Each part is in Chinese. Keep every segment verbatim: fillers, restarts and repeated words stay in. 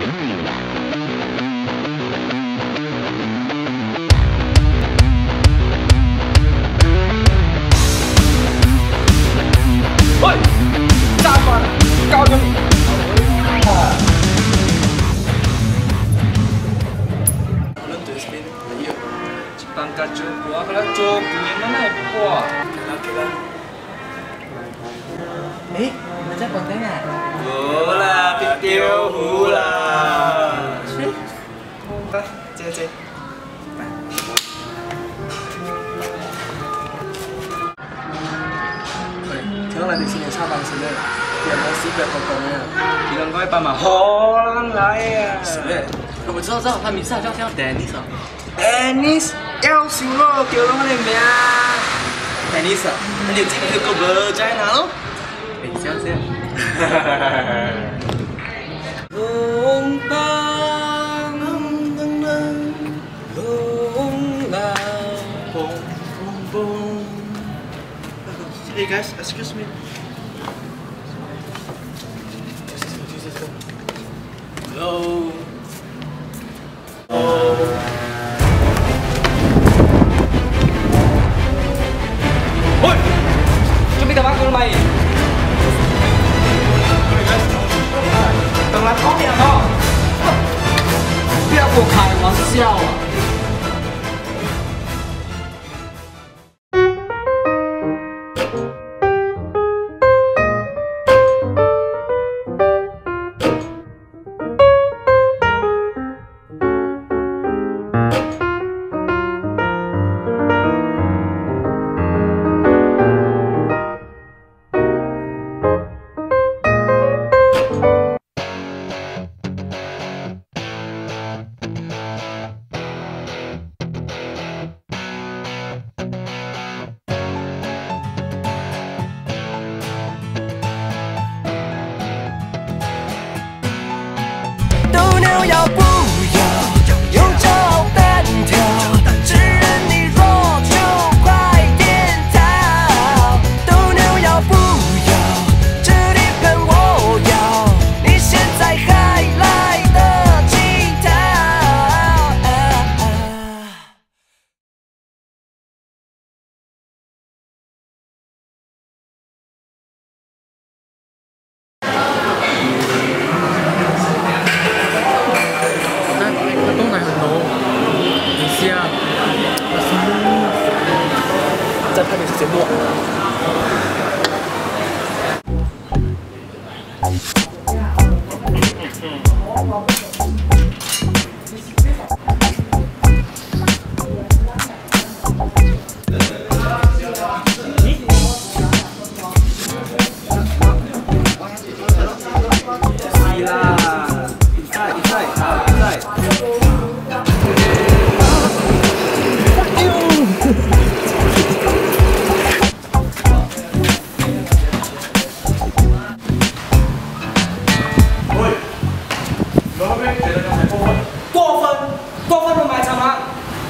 喂，炸翻了，搞什么？Pangkat cukup, kalau cukup gimana ya, Pak? Oke lah. Eh, macam kontennya? Hula, pitiu hula.ไปเจเจไป喂，听到你哋先嚟插棒先咧，有冇屎腳個講啊？你兩個一百萬好難來啊！是咩？ 我知道，知道，他名字好像叫 Dennis 啊。 Dennis，要笑咯，叫我哋名。Dennis 啊，你條字叫個 vagina 咯。 哎，这样这样。 龙邦噔噔噔，龙浪蹦蹦蹦。Hey guys, excuse me. Hello. Hello. Ôi, chuẩn bị tao bắt con mày. Đừng làm khó miệng không? 不要跟我开玩笑啊！ 要不要用脚单挑？只认你弱就快点逃。斗牛要不要？这地盘我要，你现在还来得及逃。 在拍美食节目。是啦，比赛比赛比赛。过分，过分的买场吗？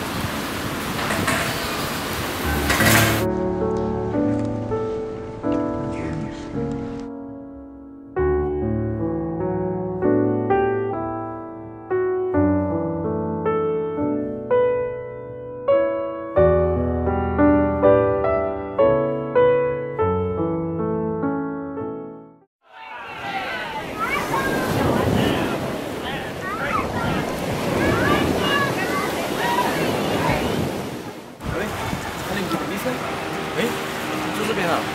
哎，就这边啊。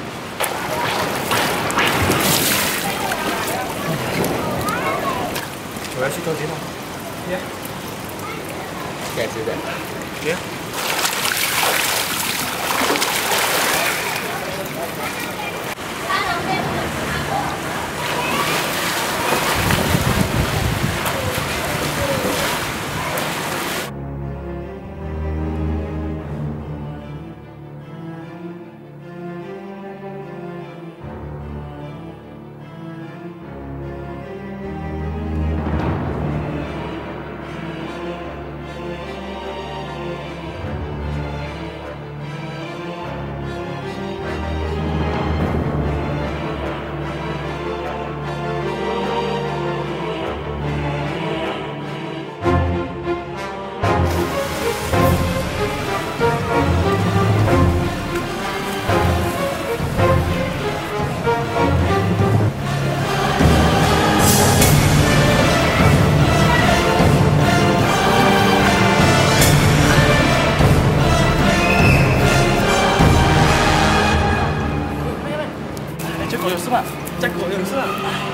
我要去找地方。耶。该知的。耶。 嘛？ 再搞点事啊！